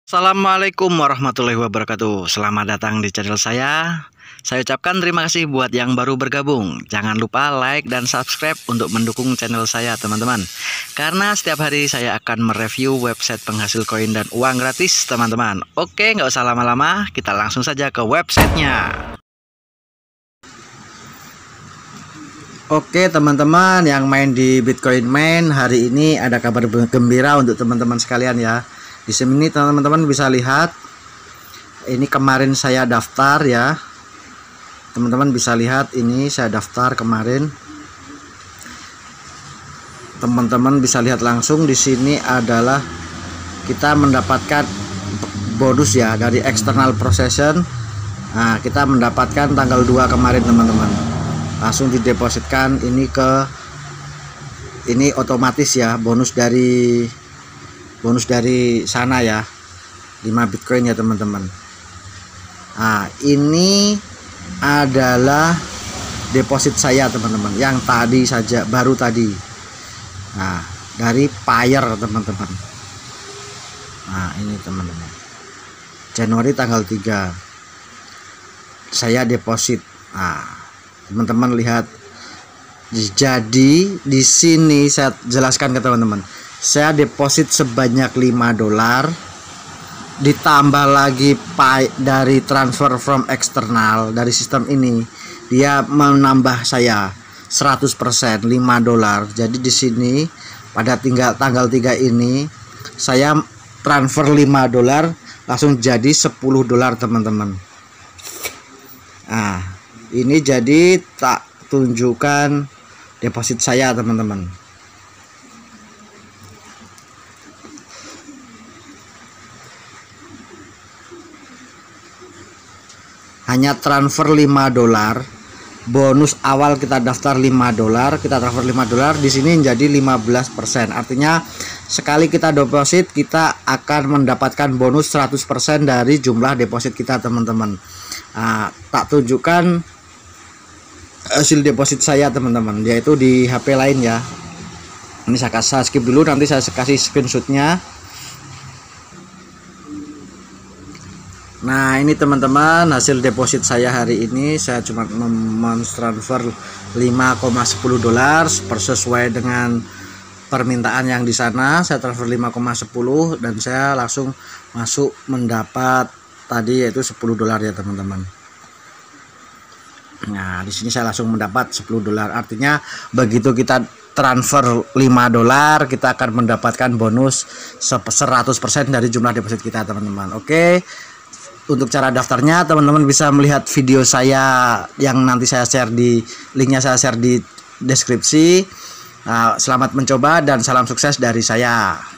Assalamualaikum warahmatullahi wabarakatuh. Selamat datang di channel saya. Saya ucapkan terima kasih buat yang baru bergabung. Jangan lupa like dan subscribe untuk mendukung channel saya, teman-teman. Karena setiap hari saya akan mereview website penghasil koin dan uang gratis, teman-teman. Oke, nggak usah lama-lama, kita langsung saja ke websitenya. Oke, teman-teman yang main di Bitcoin Main, hari ini ada kabar gembira untuk teman-teman sekalian ya. Di sini teman-teman bisa lihat, ini kemarin saya daftar ya. Teman-teman bisa lihat ini saya daftar kemarin. Teman-teman bisa lihat langsung di sini adalah kita mendapatkan bonus ya dari external procession. Nah, kita mendapatkan tanggal 2 kemarin, teman-teman. Langsung didepositkan ini otomatis ya, bonus dari sana ya, 5 Bitcoin ya, teman-teman. Nah, ini adalah deposit saya, teman-teman, yang tadi saja, baru tadi. Nah, dari Payer, teman-teman. Nah, ini teman-teman, Januari tanggal 3 saya deposit. Nah, teman-teman lihat. Jadi di sini saya jelaskan ke teman-teman, saya deposit sebanyak $5, ditambah lagi dari transfer from external dari sistem ini, dia menambah saya 100% $5. Jadi di sini pada tanggal 3 ini saya transfer $5 langsung jadi $10, teman-teman. Nah, ini jadi tak tunjukkan deposit saya, teman-teman. Hanya transfer $5, bonus awal kita daftar $5, kita transfer $5, di sini jadi 15%. Artinya sekali kita deposit kita akan mendapatkan bonus 100% dari jumlah deposit kita, teman-teman. Nah, tak tunjukkan hasil deposit saya, teman-teman, yaitu di HP lain ya. Ini saya skip dulu, nanti saya kasih screenshotnya. Nah, ini teman-teman hasil deposit saya hari ini. Saya cuma mentransfer $5,10 sesuai dengan permintaan yang di sana. Saya transfer 5,10 dan saya langsung masuk mendapat tadi yaitu $10 ya, teman-teman. Nah, di sini saya langsung mendapat $10. Artinya begitu kita transfer $5, kita akan mendapatkan bonus 100% dari jumlah deposit kita, teman-teman. Oke. Untuk cara daftarnya teman-teman bisa melihat video saya yang nanti saya share linknya saya share di deskripsi. Nah, selamat mencoba dan salam sukses dari saya.